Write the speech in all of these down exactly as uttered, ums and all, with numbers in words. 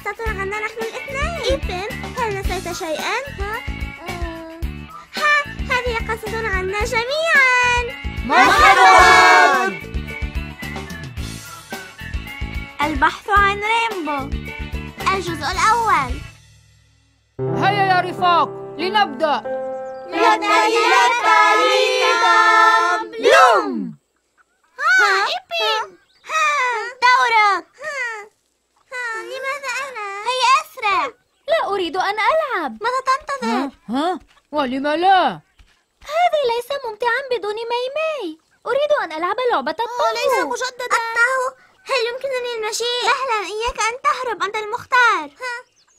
قصة عنا نحن الاثنين. إيبن، هل نسيت شيئا؟ ها؟ ها، هذه قصة عنا جميعا. مرحبا. البحث عن ريمبو، الجزء الأول. هيا يا رفاق لنبدأ. لدينا خريطة بلوم. ها إيبن، ها دورك. ها ها لماذا أنا؟ هيا أسرع. لا أريد أن ألعب. ماذا تنتظر؟ ها؟ ولم لا؟ هذا ليس ممتعا بدون ماي ماي. أريد أن ألعب لعبة الطهو. ليس مجددا. الطهو؟ هل يمكنني المشي؟ سهلا، إياك أن تهرب، أنت المختار. ها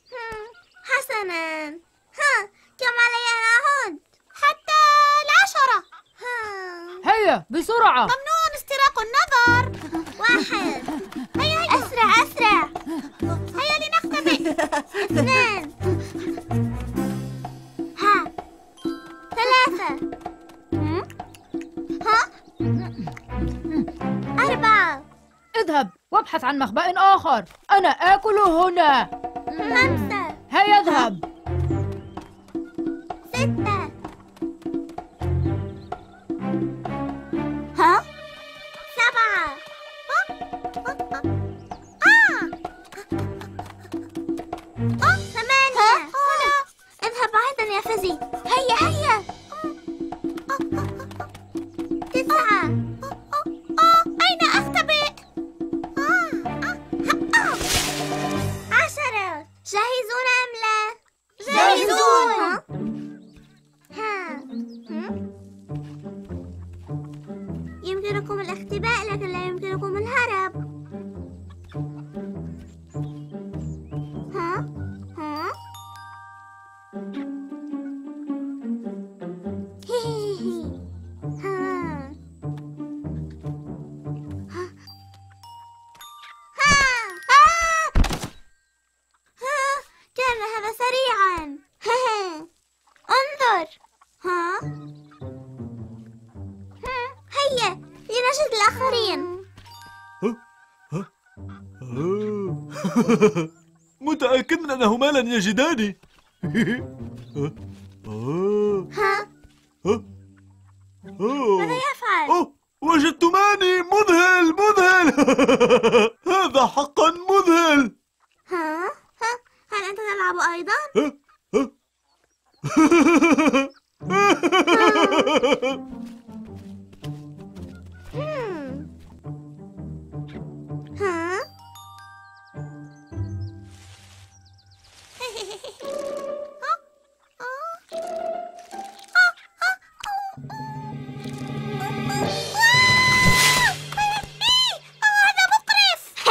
حسنا. ها كم علي أن أعود؟ حتى العشرة. ها هيا بسرعة. ممنوع استراق النظر. واحد. هيا هيا أسرع أسرع. هيا لنختبئ. اثنان. ها ثلاثة. ها أربعة. اذهب وابحث عن مخبأ آخر، أنا آكل هنا. خمسة. هيا اذهب. ستة. ها سبعة. آه آه ثمانية. هنا. اذهب بعيدا يا فزي. هيا هيا. تسعة. أين أختبئ؟ عشرة. جاهزون أم لا؟ جاهزون. ها يمكنكم الاختباء لكن لا يمكنكم الهرب. ها ها هي ها ها ها ها كان هذا سريعا. انظر. ها هيا لنجد الآخرين. متأكد من أنهما لن يجداني. ها ماذا يفعل؟ أوه، وجدتماني. مذهل مذهل. هذا حقا مذهل. ها ها هل أنت تلعب أيضا؟ ها هذا مقرف.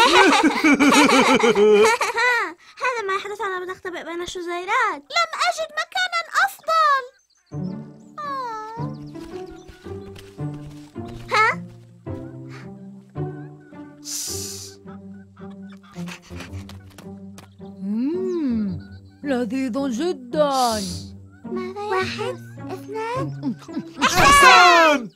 هذا ما يحدث عندما تختبئ بين الشجيرات. لم أجد مكانا أفضل. ها مم. لذيذ جدا. ماذا واحد اثنان. أحسن.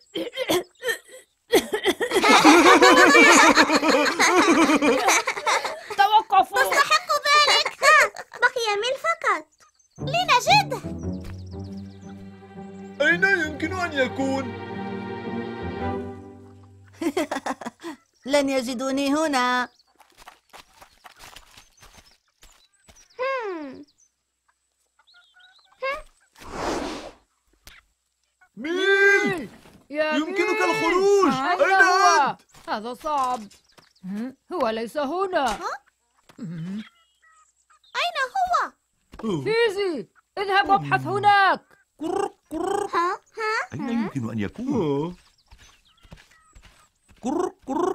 توقفوا. تستحق ذلك. بقي ميل فقط لنجده. أين يمكن أن يكون؟ لن يجدوني هنا. ميل، يا يمكنك ميل. الخروج. أين أين هو؟ أنت؟ هذا صعب. هو ليس هنا. أين هو؟ فيزي اذهب وابحث هناك. ها ها أين يمكن أن يكون؟ قر قر.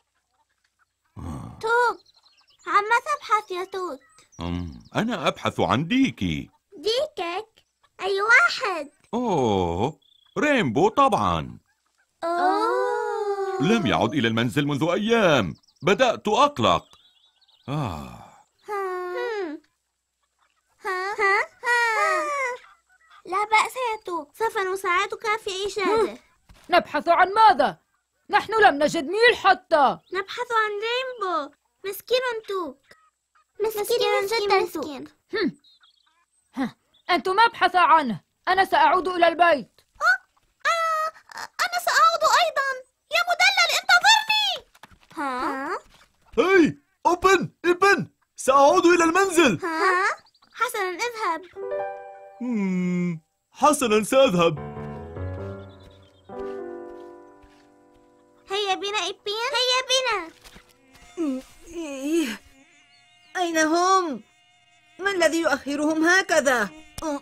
توت، عما تبحث يا توت؟ أم، أنا أبحث عن ديكي. ديكك؟ أي واحد؟ أوه، ريمبو طبعا. أوه. لم يعد إلى المنزل منذ أيام. بدأت أقلق. آه. ها ها ها ها لا بأس يا توت، سوف نساعدك في إيجاده. نبحث عن ماذا؟ نحن لم نجد ميل حتى. نبحث عن ريمبو. مسكين توك. مسكين جدا مسكين. ها. أنتم ابحثا عنه. أنا سأعود إلى البيت. أنا سأعود أيضا. يا مدلل انتظرني. ها؟ هاي أوبن إبن، سأعود إلى المنزل. ها؟ حسنا اذهب. مم. حسنا سأذهب. هيا بنا إبين. هيا بنا. إيه. أين هم؟ ما الذي يؤخرهم هكذا؟ أه.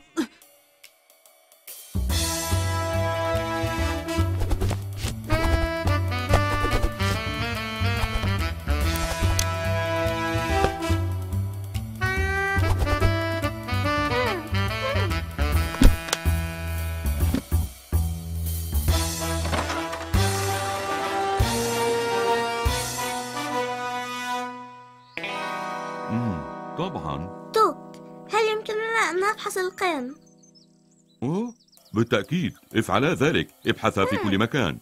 مم. طبعا. توك، هل يمكننا أن نفحص القن؟ أوه بالتأكيد، افعلا ذلك. ابحثا في كل مكان.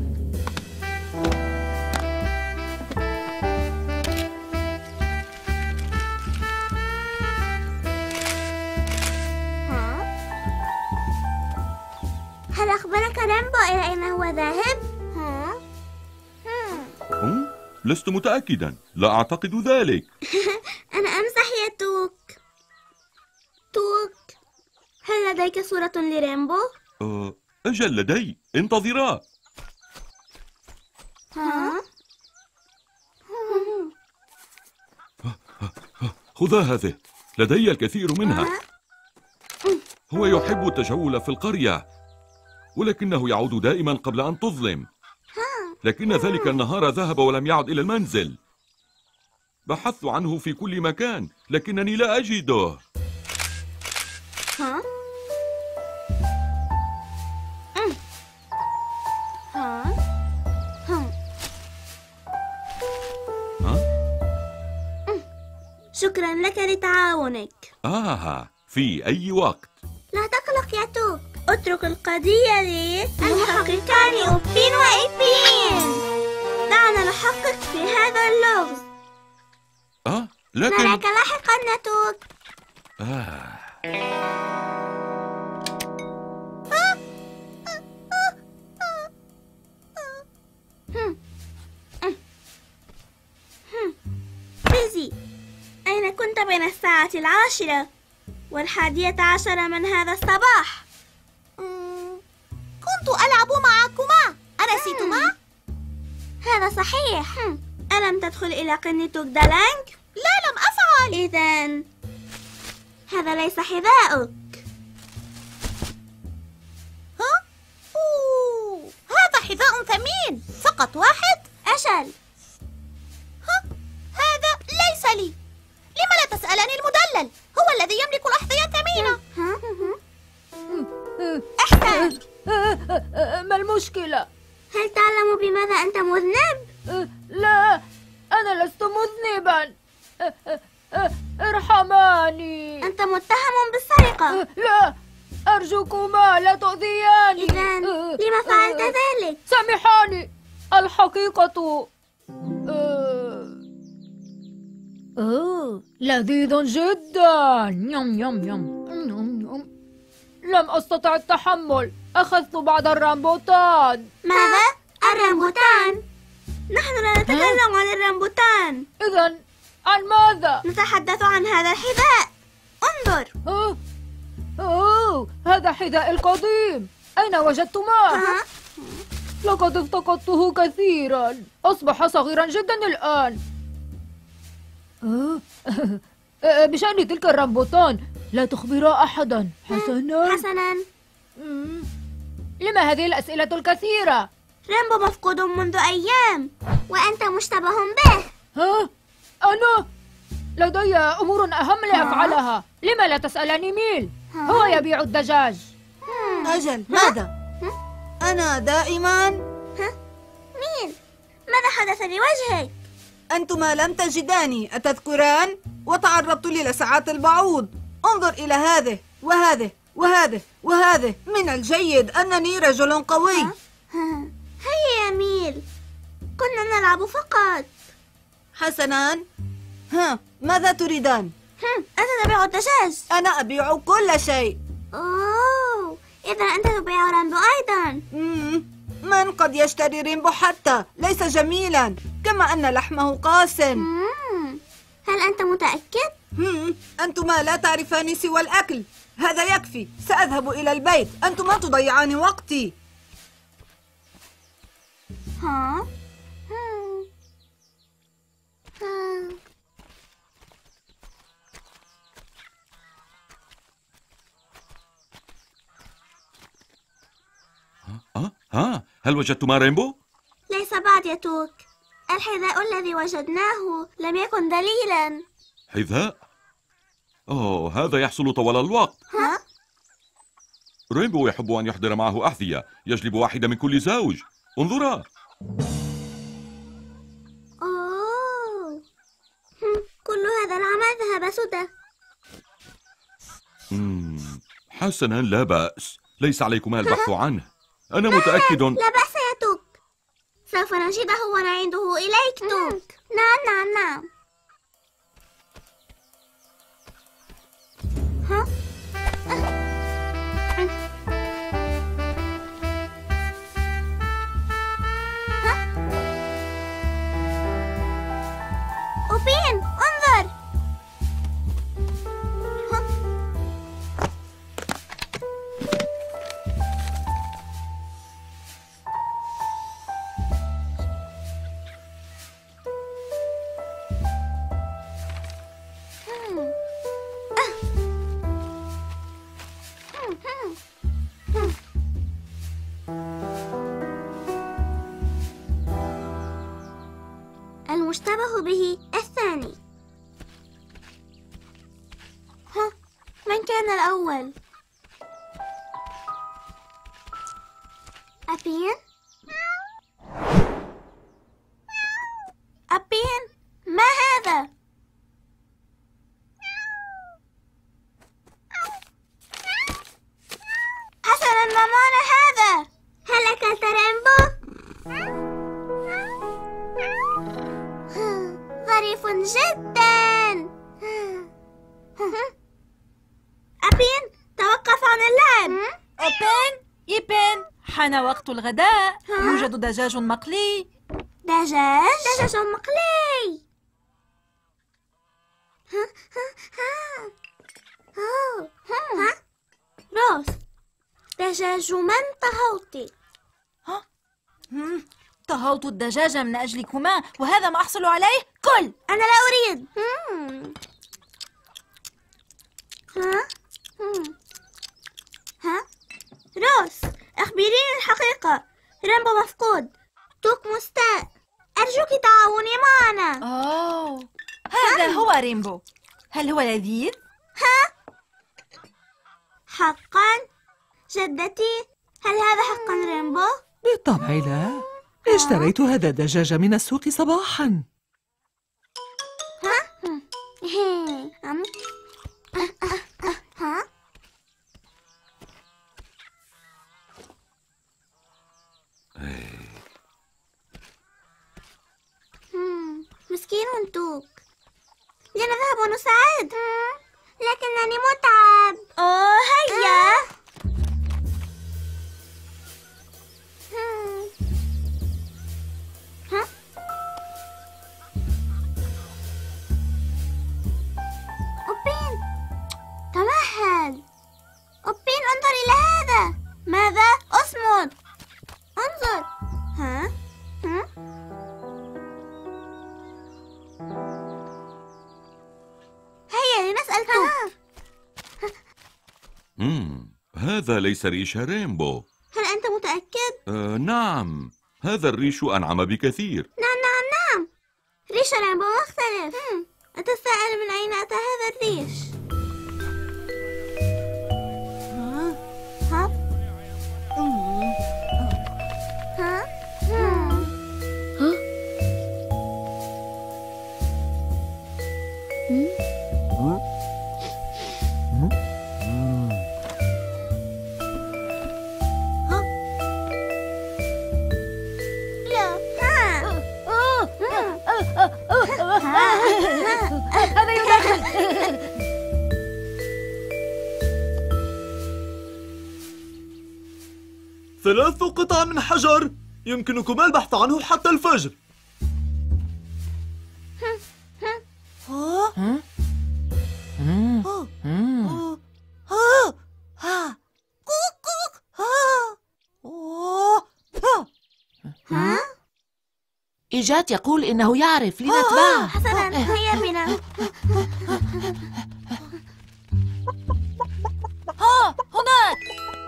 ها؟ هل أخبرك رامبو إلى أين هو ذاهب؟ ها؟ هم. أوه؟ لست متأكدا، لا أعتقد ذلك. أنا أمزح يا توك. توك، هل لديك صورة لرامبو؟ أه أجل لدي، انتظرا. ها؟ خذا هذه، لدي الكثير منها. هو يحب التجول في القرية، ولكنه يعود دائما قبل أن تظلم. لكن ذلك النهار ذهب ولم يعد إلى المنزل. بحثت عنه في كل مكان لكنني لا أجده. ها؟ ها؟ هم. ها؟ شكرا لك لتعاونك. آه في أي وقت. لا تقلق يا توك، اترك القضية لي. المحققان أوبين وإيبين. دعنا نحقق في هذا اللغز. آه لكن نراك لاحقا يا توك. آه. بيزي، أين كنت بين الساعة العاشرة والحادية عشر من هذا الصباح؟ كنت ألعب معكما. أنسيتما؟ هذا صحيح. ألم تدخل إلى قن توك دالانج؟ لا، لم أفعل. إذن هذا ليس حذاؤك. ها؟ أوه. هذا حذاء ثمين، فقط واحد؟ أجل. ها؟ هذا ليس لي. لم لا تسألني المدلل؟ هو الذي يملك الأحذية الثمينة. أحسن. ما المشكلة؟ هل تعلم بماذا أنت مذنب؟ لا، أنا لست مذنبا. ارحماني. أنت متهم بالسرقة. لا، أرجوكما لا تؤذياني. إذن لما فعلت ذلك؟ سامحاني، الحقيقة أوه لذيذ جدا. يم يم يم يم يم. لم أستطع التحمل، أخذت بعض الرامبوتان. ماذا؟ الرامبوتان؟ نحن لا نتكلم عن الرامبوتان. إذن عن ماذا؟ نتحدث عن هذا الحذاء. انظر. أوه. أوه هذا حذاء القديم. أين وجدتماه؟ ها؟ لقد افتقدته كثيرا، أصبح صغيرا جدا الآن. أوه. بشأن تلك الرامبوتان لا تخبرا أحدا. حسنا حسنا. مم. لما هذه الأسئلة الكثيرة؟ رامبو مفقود منذ أيام وأنت مشتبه به. ها؟ أنا؟ لدي أمور أهم لأفعلها. لما لا تسألني ميل؟ هو يبيع الدجاج. أجل، ماذا؟ أنا دائما. ها؟ مين؟ ماذا حدث لوجهك؟ أنتما لم تجداني، أتذكران؟ وتعرضت للسعات البعوض. انظر إلى هذه وهذه وهذه وهذه. من الجيد أنني رجل قوي. هيا يا ميل، كنا نلعب فقط. حسناً. ها ماذا تريدان؟ أنت تبيع الدجاج. أنا أبيع كل شيء. أوه، إذا أنت تبيع رامبو أيضا. مم. من قد يشتري ريمبو حتى؟ ليس جميلا، كما أن لحمه قاس. مم. هل أنت متأكد؟ مم. أنتما لا تعرفان سوى الأكل. هذا يكفي، سأذهب إلى البيت. أنتما تضيعان وقتي. ها؟ هم. ها. ها ها هل وجدتما ريمبو؟ ليس بعد يا توك. الحذاء الذي وجدناه لم يكن دليلا. حذاء؟ أوه، هذا يحصل طوال الوقت. ها؟ ريمبو يحب أن يحضر معه أحذية، يجلب واحدة من كل زوج. انظرا. أوه. هم. كل هذا العمل ذهب سدى. مم. حسنا، لا بأس، ليس عليكما البحث عنه. أنا متأكد. لا بأس يا توك، سوف نجده ونعيده إليك توك. نعم نعم نعم. ها؟ ها؟ أوبين، انظر. ها؟ المشتبه به الثاني. ها؟ من كان الأول؟ أبين؟ أبين؟ ما هذا؟ حسناً، ما معنى هذا؟ هل أكلت ريمبو؟ ظريف جدا. أبين، توقف عن اللعب. أوبين، إيبين، حان وقت الغداء. يوجد دجاج مقلي. دجاج؟ دجاج مقلي. ها ها ها. أوه. ها؟ روز، دجاج من طهوتي؟ مم. طهوت الدجاج من أجلكما، وهذا ما أحصل عليه. كل. أنا لا أريد. مم. ها؟ مم. ها؟ روز، أخبريني الحقيقة. رامبو مفقود، توك مستاء. أرجوك تعاوني معنا. أوه، هذا هو ريمبو. هل هو لذيذ؟ ها؟ حقا؟ جدتي، هل هذا حقا ريمبو؟ بالطبع لا. اشتريت هذا الدجاج من السوق صباحا. ها؟ أم. ها؟ هم، مسكين توك. لنذهب ونساعد. لكنني متعب. أوه، هيا. هم. ها؟ أوبين، تمهل. أوبين، انظر إلى هذا. ماذا؟ اصمت. انظر. ها؟ ها؟ هيا لنسأل توك. مم. هذا ليس ريش ريمبو. هل أنت متأكد؟ آه نعم، هذا الريش أنعم بكثير. نعم نعم نعم. ريش رامبو مختلف. هم. أتساءل من أين أتى هذا الريش؟ ها؟ ها؟ مم. ها؟ هم. لا. ها. هذا ثلاث قطع من حجر يمكنكما البحث عنه حتى الفجر. ها؟ ها؟ إيجاد يقول إنه يعرف، لنتبعه. حسنا، هيا بنا. ها هناك.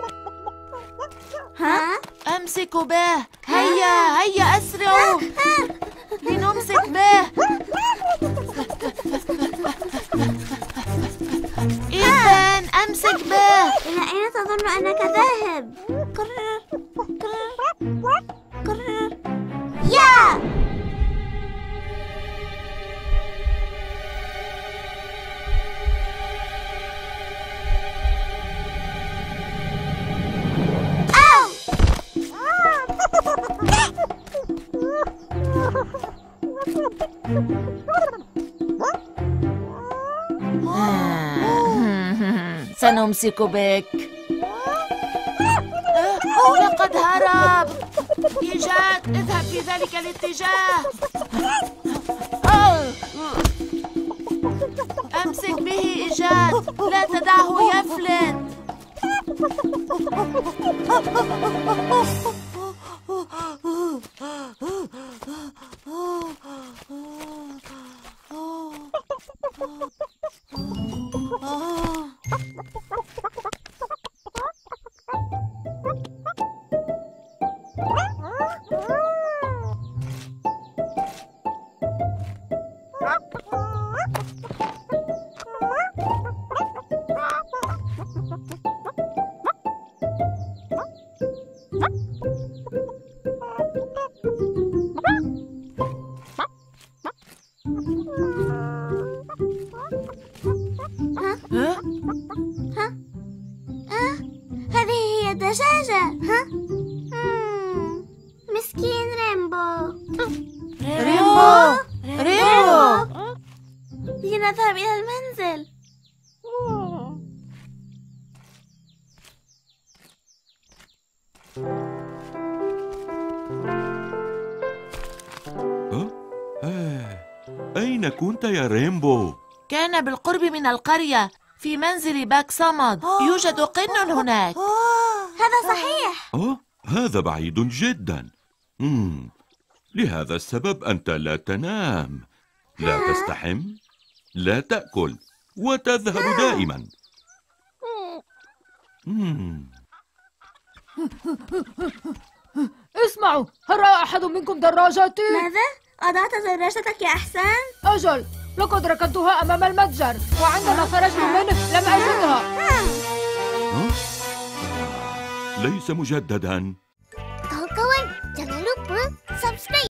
ها؟ أمسكوا به. هيا هيا أسرعوا لنمسك به. إيبن أمسك به. إلى أين تظن أنك ذاهب؟ قرر قرر قرر. يا! سنمسك بك. لقد هرب. إيجاد، اذهب في ذلك الاتجاه. أمسك به إيجاد، لا تدعه يفلت. هذه هي الدجاجة. ها؟ مم. مسكين ريمبو. ريمبو ريمبو. لنذهب إلى المنزل. ها؟ آه. أين كنت يا ريمبو؟ كان بالقرب من القرية في منزل باك صمد. يوجد قن هناك. هذا صحيح. أه؟ هذا بعيد جدا. مم. لهذا السبب أنت لا تنام، لا تستحم، لا تأكل، وتذهب دائما. مم. اسمعوا، هل رأى أحد منكم دراجتي؟ ماذا؟ أضعت دراجتك يا أحسان؟ أجل، لقد ركنتها أمام المتجر، وعندما خرجت منه لم أجدها. أه؟ ليس مجددا. Kawan-kawan, jangan lupa subscribe.